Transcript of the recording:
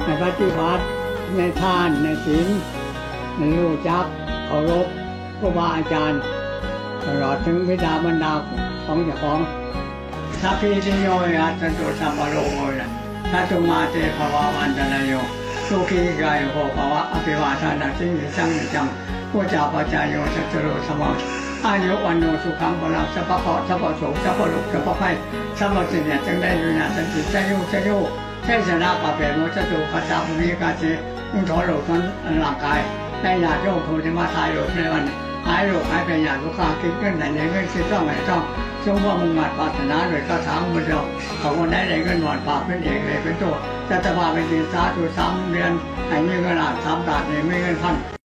ในปฏิบัติในทานในศีลในรู้จักเคารพครูบาอาจารย์ตลอดถึงบิดามารดาของเจ้าของสัพพิติโยยัตตุสัพพะโลกนะสัตตุมาเตภวะวันตนโยสุขีกายโภภวะอภิวาทนาสิริสังนิจังพุทธาปัจจายโยสัจจโรสมังอายุวันโนสุขังพลังสัพพะเคาะสัพพะโสสัพพะลุกสัพพะไพสัพพะสิเนี่ยจังได้อยู่นะสันติใจโยใช่ชนะปะเปรโมจตุปัจจาภูมิกาเจมุนทอโลกทั้งร่างกายได้ญาติโยมผู้ที่มาทายโลกในวันหายโรคหายเป็นญาติลูกค้าคิดเงินไหนเงินคิดต้องไหนต้องทรงว่ามุ่งมั่นปรารถนาโดยก็ถามมือเดียวของคนได้เงินหวานปากเป็นเอกเลยเป็นตัวจะมาเป็นดีสาธุ3 เดือนให้มีเงินล้าน3 บาทไม่เงินพัน